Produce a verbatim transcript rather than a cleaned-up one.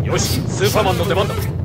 よし、スーパーマンの出番だ。